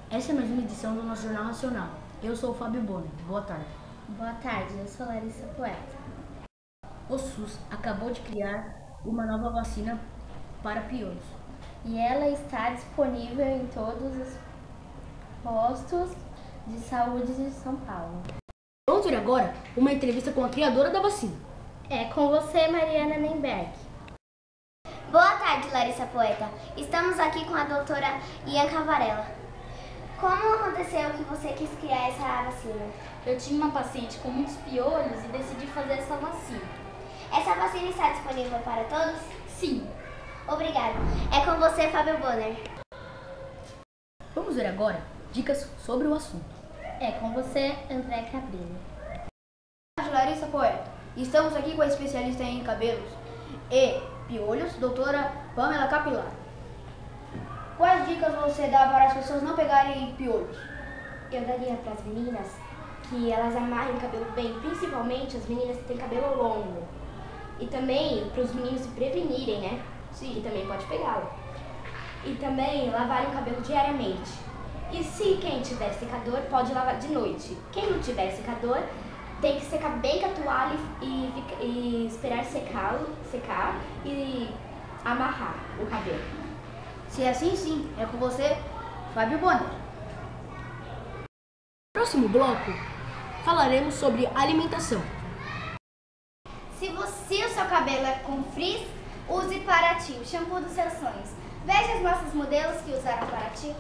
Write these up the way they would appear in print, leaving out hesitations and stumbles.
Essa é mais uma edição do nosso Jornal Nacional. Eu sou o Fábio Bonner. Boa tarde. Boa tarde, eu sou Larissa Poeta. O SUS acabou de criar uma nova vacina para piolhos. E ela está disponível em todos os postos de saúde de São Paulo. Vamos ver agora uma entrevista com a criadora da vacina. É com você, Mariana Nemberg. Boa tarde, Larissa Poeta. Estamos aqui com a doutora Ianca Varela. Como aconteceu que você quis criar essa vacina? Eu tinha uma paciente com muitos piolhos e decidi fazer essa vacina. Essa vacina está disponível para todos? Sim. Obrigada. É com você, Fábio Bonner. Vamos ver agora dicas sobre o assunto. É com você, André Cabrini. Boa tarde, Larissa Poeta. Estamos aqui com a especialista em cabelos e piolhos, doutora Pamela Capilar. Quais dicas você dá para as pessoas não pegarem piolhos? Eu daria para as meninas que elas amarrem o cabelo bem, principalmente as meninas que têm cabelo longo. E também para os meninos se prevenirem, né? Sim. Que também pode pegá-lo. E também lavarem o cabelo diariamente. E se quem tiver secador, pode lavar de noite. Quem não tiver secador, tem que secar bem com a toalha e esperar secar e amarrar o cabelo. Se é assim, sim. É com você, Fábio Bonner. No próximo bloco, falaremos sobre alimentação. Se o seu cabelo é com frizz, use Paraty, o shampoo dos seus sonhos. Veja os nossos modelos que usaram Paraty.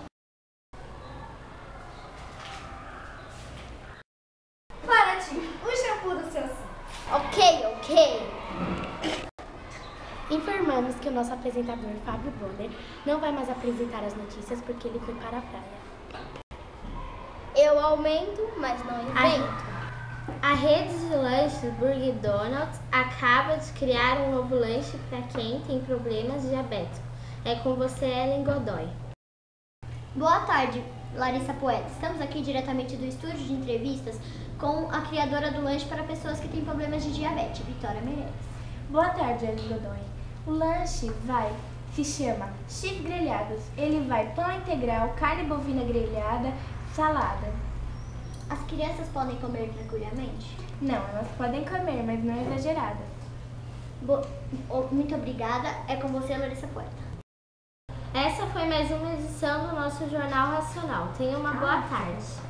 Paraty, o shampoo dos seus sonhos. Ok. Informamos que o nosso apresentador, Fábio Bonner, não vai mais apresentar as notícias porque ele foi para a praia. Eu aumento, mas não invento. A rede de lanches Burger Donald's acaba de criar um novo lanche para quem tem problemas diabéticos. É com você, Ellen Godoy. Boa tarde, Larissa Poeta. Estamos aqui diretamente do estúdio de entrevistas com a criadora do lanche para pessoas que têm problemas de diabetes, Vitória Meirelles. Boa tarde, Ellen Godoy. O lanche se chama Chifre Grelhados. Ele vai pão integral, carne bovina grelhada, salada. As crianças podem comer tranquilamente? Não, elas podem comer, mas não exageradas. Muito obrigada. É com você, Larissa Poeta. Essa foi mais uma edição do nosso Jornal Nacional. Tenha uma boa tarde.